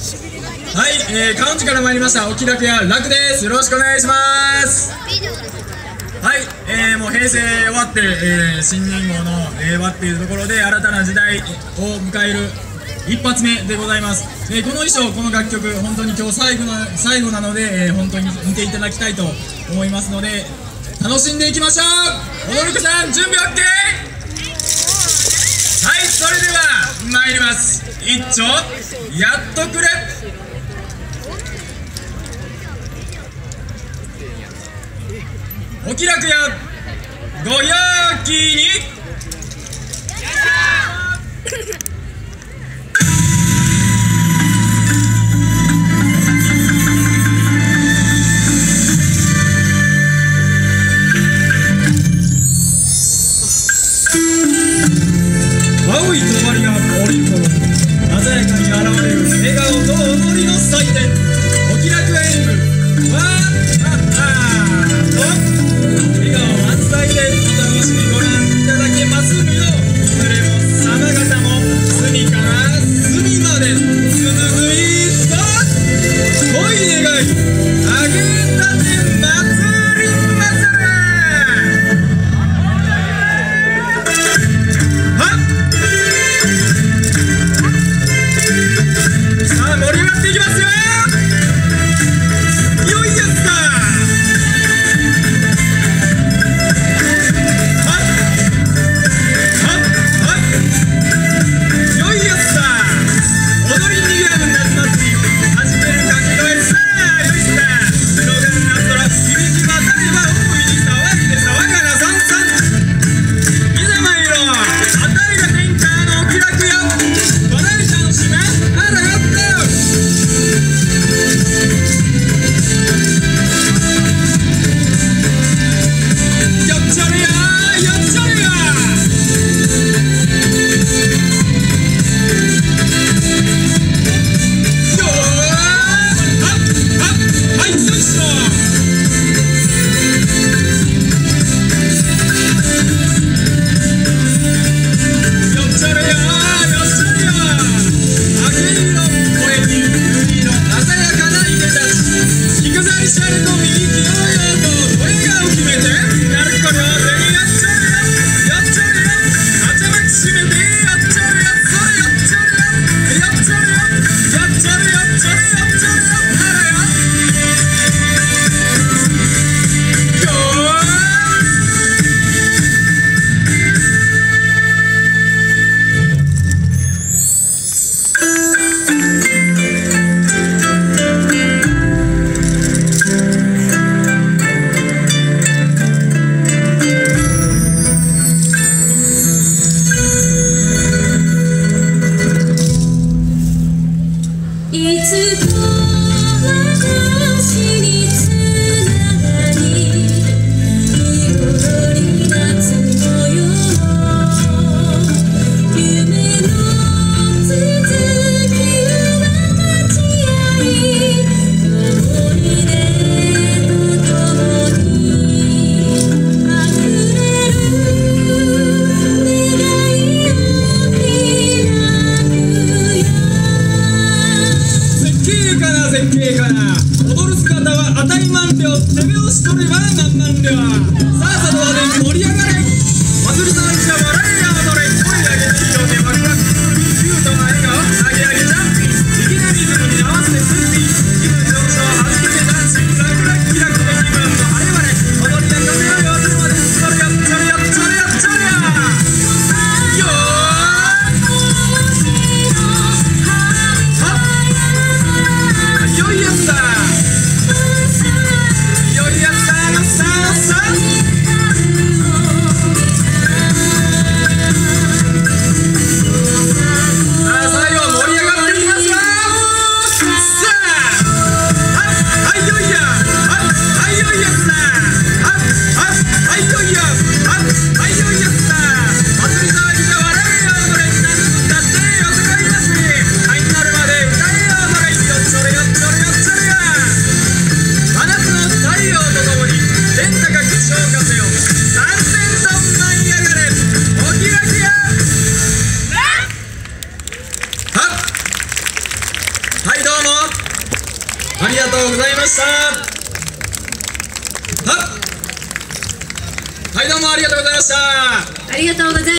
はい、カウンチから参りましたお気楽屋楽です。よろしくお願いします。はい、もう平成終わって、新年号の令和っていうところで新たな時代を迎える一発目でございます。この衣装、この楽曲、本当に今日最後なので、本当に見ていただきたいと思いますので、楽しんでいきましょう。踊り子さん準備 OK？ はい、それでは参ります。一丁やっとくれ。お気楽屋ご陽気に。青い帳が降りる頃、鮮やかに現れる笑顔と踊りの祭典、お気楽屋演舞わーはっはーと笑顔満載でお楽しみご覧いただけますよう、いずれも様方も隅から隅までつぬぐいと恋願いあげたて祭り祭り。さあ盛り上がっていきますよ。よいやつだ。よいやつだ。踊りにぎわう夏祭り始める掛け声。さあよいしだ。広がる夏空響き渡れば大いに騒いで騒がなさんさん。いざ参ろう。あたりが天下のお気楽屋話題者の締めあらやったよ。よっちゃれやよっちゃれや。よーはっはいよいしょ。よっちゃれやよっちゃれや。明色の声に海の鮮やかないでたち、着飾りシャレと右利用用と声がを決めてなるこ両手にやっちゃれややっちゃれや。頭きしめてやっちゃれや。それやっちゃれややっちゃれややっちゃれやっちゃれやっちゃれやあらやよー。 いつと私につながり彩り夏のよう夢の続きは待ち合い思い出とともに溢れる願いを開くよ。 絶景かな踊る姿は当たり満了。手拍子取れば何万両。さあさど派手に盛り上がれ。祭り騒ぎじゃ笑えや踊れ。声上げて広げワクワクキュートな笑顔上げ上げジャンピン粋なリズムに合わせてスーピー気分上昇初めてダンシングラクラクキラクで気分も晴れ晴れ踊りなんかせよよずまでそれやっちゃれやっちゃれやっちゃれやよー。よいやつだよいやつだのさあさあはいどうもありがとうございました。はいどうもありがとうございました。 ありがとうございます。